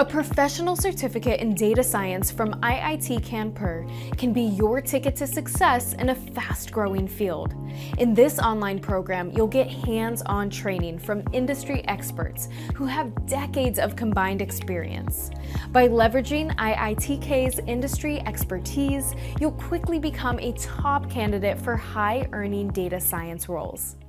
A professional certificate in data science from IIT Kanpur can be your ticket to success in a fast-growing field. In this online program, you'll get hands-on training from industry experts who have decades of combined experience. By leveraging IITK's industry expertise, you'll quickly become a top candidate for high-earning data science roles.